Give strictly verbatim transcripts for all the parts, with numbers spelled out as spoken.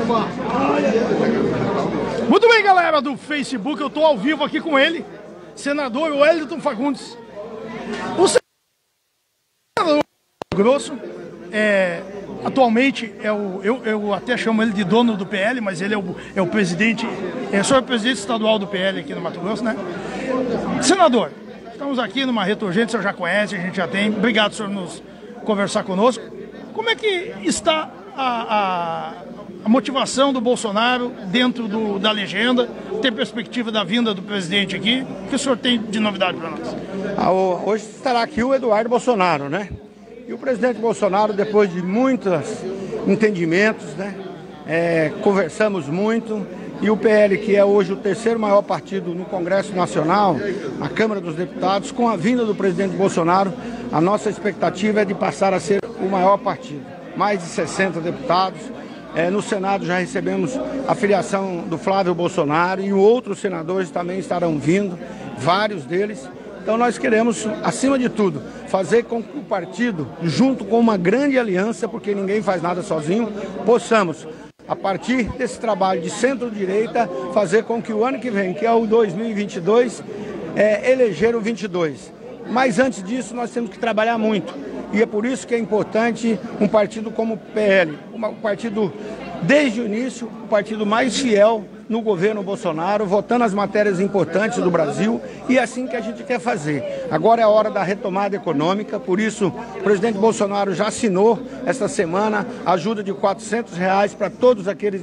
Muito bem, galera do Facebook, eu estou ao vivo aqui com ele, senador Wellington Fagundes. O senador Grosso, é, atualmente, é o, eu, eu até chamo ele de dono do P L, mas ele é o, é o presidente, é só o presidente estadual do P L aqui no Mato Grosso, né? Senador, estamos aqui numa reta urgente, o senhor já conhece, a gente já tem. Obrigado, senhor, nos conversar conosco. Como é que está a, a, a motivação do Bolsonaro dentro do, da legenda? Tem perspectiva da vinda do presidente aqui? O que o senhor tem de novidade para nós? Ah, hoje estará aqui o Eduardo Bolsonaro, né? E o presidente Bolsonaro, depois de muitos entendimentos, né? É, conversamos muito. E o P L, que é hoje o terceiro maior partido no Congresso Nacional, na Câmara dos Deputados, com a vinda do presidente Bolsonaro, a nossa expectativa é de passar a ser o maior partido. Mais de sessenta deputados. É, no Senado já recebemos a filiação do Flávio Bolsonaro e outros senadores também estarão vindo, vários deles. Então nós queremos, acima de tudo, fazer com que o partido, junto com uma grande aliança, porque ninguém faz nada sozinho, possamos, a partir desse trabalho de centro-direita, fazer com que o ano que vem, que é o dois mil e vinte e dois, é, eleger o vinte e dois. Mas antes disso nós temos que trabalhar muito. E é por isso que é importante um partido como o P L, um partido, desde o início, o partido mais fiel no governo Bolsonaro, votando as matérias importantes do Brasil, e é assim que a gente quer fazer. Agora é a hora da retomada econômica, por isso o presidente Bolsonaro já assinou esta semana a ajuda de quatrocentos reais para todos aqueles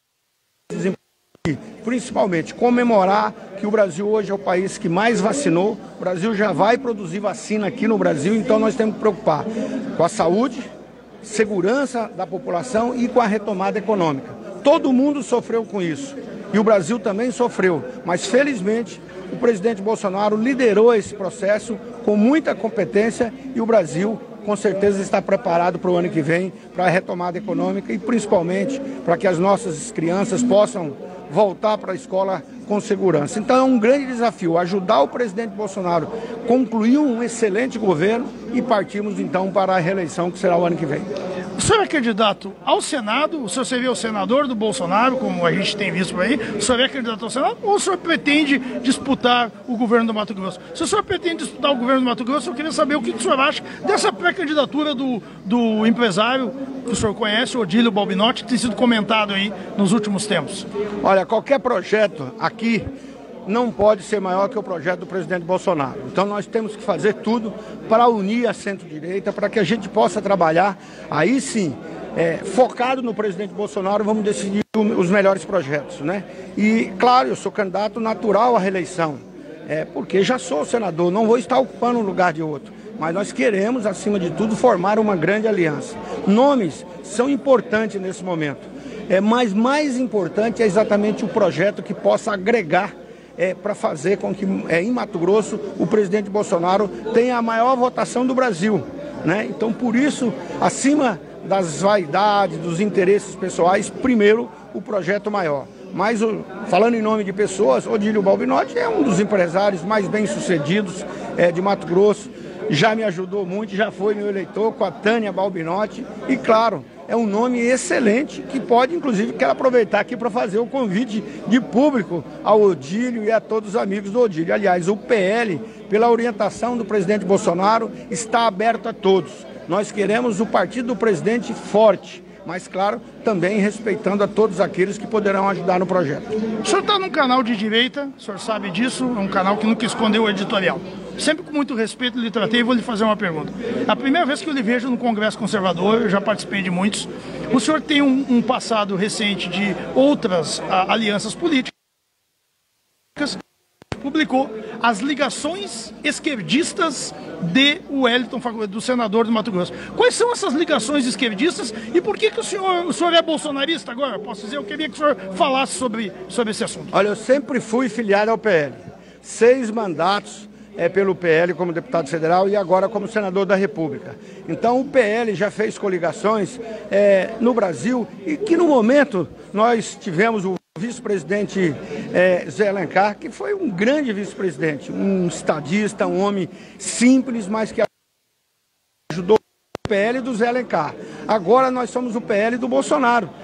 e, principalmente, comemorar que o Brasil hoje é o país que mais vacinou. O Brasil já vai produzir vacina aqui no Brasil, então nós temos que preocupar com a saúde, segurança da população e com a retomada econômica. Todo mundo sofreu com isso e o Brasil também sofreu, mas felizmente o presidente Bolsonaro liderou esse processo com muita competência e o Brasil com certeza está preparado para o ano que vem, para a retomada econômica e principalmente para que as nossas crianças possam voltar para a escola com segurança. Então é um grande desafio ajudar o presidente Bolsonaro a concluir um excelente governo e partirmos então para a reeleição que será o ano que vem. O senhor é candidato ao Senado, o senhor seria o senador do Bolsonaro, como a gente tem visto por aí, o senhor é candidato ao Senado ou o senhor pretende disputar o governo do Mato Grosso? Se o senhor pretende disputar o governo do Mato Grosso, eu queria saber o que o senhor acha dessa pré-candidatura do, do empresário que o senhor conhece, o Odílio Balbinotti, que tem sido comentado aí nos últimos tempos. Olha, qualquer projeto aqui não pode ser maior que o projeto do presidente Bolsonaro. Então nós temos que fazer tudo para unir a centro-direita, para que a gente possa trabalhar, aí sim, é, focado no presidente Bolsonaro, vamos decidir os melhores projetos, né? E, claro, eu sou candidato natural à reeleição, é, porque já sou senador, não vou estar ocupando um lugar de outro. Mas nós queremos, acima de tudo, formar uma grande aliança. Nomes são importantes nesse momento, é, mas mais importante é exatamente o projeto que possa agregar É, para fazer com que é, em Mato Grosso o presidente Bolsonaro tenha a maior votação do Brasil, né? Então, por isso, acima das vaidades, dos interesses pessoais, primeiro o projeto maior. Mas, o, falando em nome de pessoas, Odílio Balbinotti é um dos empresários mais bem-sucedidos é, de Mato Grosso, já me ajudou muito, já foi meu eleitor com a Tânia Balbinotti e, claro, é um nome excelente que pode, inclusive, quero aproveitar aqui para fazer o convite de público ao Odílio e a todos os amigos do Odílio. Aliás, o P L, pela orientação do presidente Bolsonaro, está aberto a todos. Nós queremos o partido do presidente forte, mas, claro, também respeitando a todos aqueles que poderão ajudar no projeto. O senhor está num canal de direita, o senhor sabe disso, é um canal que nunca escondeu o editorial. Sempre com muito respeito lhe tratei e vou lhe fazer uma pergunta. A primeira vez que eu lhe vejo no Congresso Conservador, eu já participei de muitos, o senhor tem um, um passado recente de outras a, alianças políticas, publicou as ligações esquerdistas de Wellington Fagundes, do senador do Mato Grosso. Quais são essas ligações esquerdistas e por que, que o, senhor, o senhor é bolsonarista agora? Posso dizer, eu queria que o senhor falasse sobre, sobre esse assunto. Olha, eu sempre fui filiado ao P L. Seis mandatos é, pelo P L como deputado federal e agora como senador da República. Então o P L já fez coligações é, no Brasil e que no momento nós tivemos o vice-presidente é, Zé Alencar, que foi um grande vice-presidente, um estadista, um homem simples, mas que ajudou o P L do Zé Alencar. Agora nós somos o P L do Bolsonaro.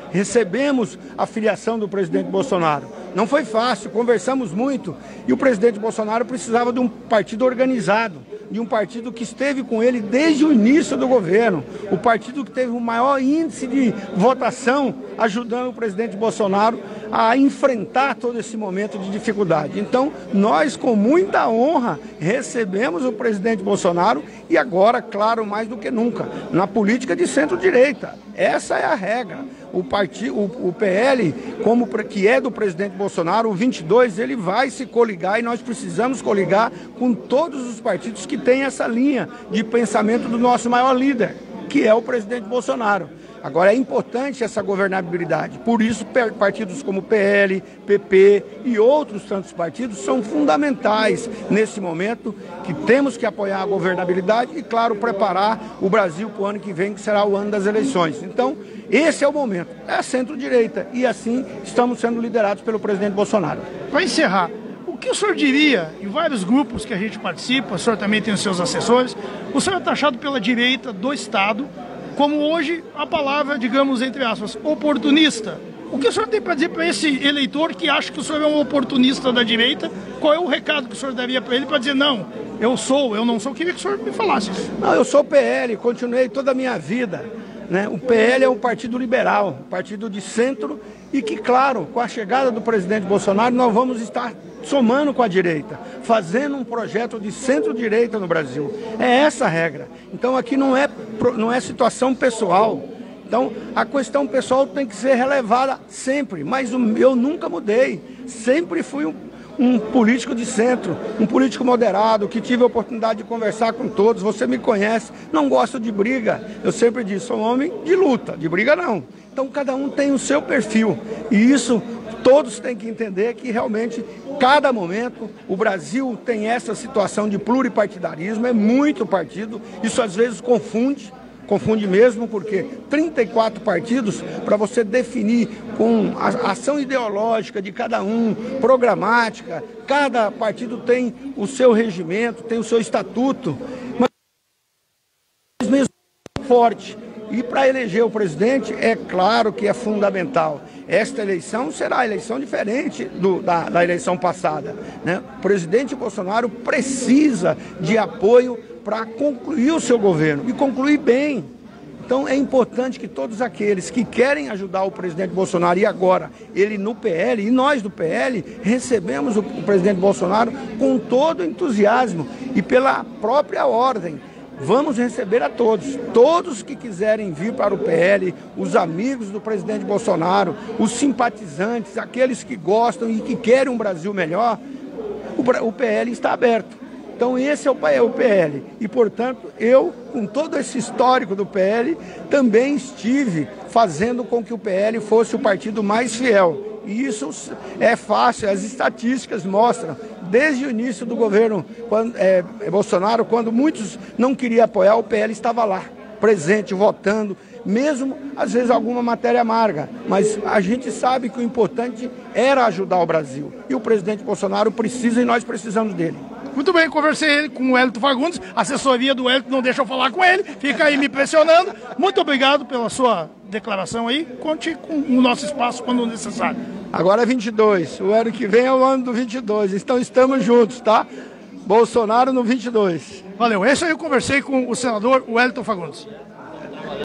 recebemos a filiação do presidente Bolsonaro. Não foi fácil, conversamos muito e o presidente Bolsonaro precisava de um partido organizado, de um partido que esteve com ele desde o início do governo, o partido que teve o maior índice de votação, ajudando o presidente Bolsonaro a enfrentar todo esse momento de dificuldade. Então, nós, com muita honra, recebemos o presidente Bolsonaro e agora, claro, mais do que nunca, na política de centro-direita. Essa é a regra. O, partido, o, o P L, como que é do presidente Bolsonaro, o vinte e dois, ele vai se coligar e nós precisamos coligar com todos os partidos que têm essa linha de pensamento do nosso maior líder, que é o presidente Bolsonaro. Agora, é importante essa governabilidade, por isso partidos como P L, P P e outros tantos partidos são fundamentais nesse momento, que temos que apoiar a governabilidade e, claro, preparar o Brasil para o ano que vem, que será o ano das eleições. Então, esse é o momento, é a centro-direita e assim estamos sendo liderados pelo presidente Bolsonaro. Para encerrar, o que o senhor diria, em vários grupos que a gente participa, o senhor também tem os seus assessores, o senhor é taxado pela direita do Estado como hoje a palavra, digamos, entre aspas, oportunista. O que o senhor tem para dizer para esse eleitor que acha que o senhor é um oportunista da direita? Qual é o recado que o senhor daria para ele para dizer, não, eu sou, eu não sou? Eu queria que o senhor me falasse. Não, eu sou P L, continuei toda a minha vida, né? O P L é um partido liberal, um partido de centro e que, claro, com a chegada do presidente Bolsonaro, nós vamos estar somando com a direita, fazendo um projeto de centro-direita no Brasil. É essa a regra. Então aqui não é, não é situação pessoal. Então a questão pessoal tem que ser relevada sempre, mas eu nunca mudei. Sempre fui um, um político de centro, um político moderado, que tive a oportunidade de conversar com todos. Você me conhece, não gosto de briga. Eu sempre disse, sou um homem de luta, de briga não. Então cada um tem o seu perfil e isso todos têm que entender que realmente cada momento o Brasil tem essa situação de pluripartidarismo, é muito partido, isso às vezes confunde, confunde mesmo, porque trinta e quatro partidos para você definir com a ação ideológica de cada um, programática, cada partido tem o seu regimento, tem o seu estatuto, mas mesmo forte. E para eleger o presidente, é claro que é fundamental. Esta eleição será a eleição diferente do, da, da eleição passada, né? O presidente Bolsonaro precisa de apoio para concluir o seu governo e concluir bem. Então é importante que todos aqueles que querem ajudar o presidente Bolsonaro, e agora ele no P L, e nós do P L, recebemos o, o presidente Bolsonaro com todo entusiasmo e pela própria ordem. Vamos receber a todos, todos que quiserem vir para o P L, os amigos do presidente Bolsonaro, os simpatizantes, aqueles que gostam e que querem um Brasil melhor, o P L está aberto. Então esse é o P L e, portanto, eu, com todo esse histórico do P L, também estive fazendo com que o P L fosse o partido mais fiel. E isso é fácil, as estatísticas mostram, desde o início do governo quando, é, Bolsonaro, quando muitos não queriam apoiar, o P L estava lá, presente, votando, mesmo às vezes alguma matéria amarga. Mas a gente sabe que o importante era ajudar o Brasil. E o presidente Bolsonaro precisa e nós precisamos dele. Muito bem, conversei com o Wellington Fagundes, a assessoria do Wellington não deixa eu falar com ele, fica aí me pressionando. Muito obrigado pela sua declaração aí, conte com o nosso espaço quando necessário. Agora é vinte e dois, o ano que vem é o ano do vinte e dois, então estamos juntos, tá? Bolsonaro no vinte e dois. Valeu, esse aí eu conversei com o senador Wellington Fagundes.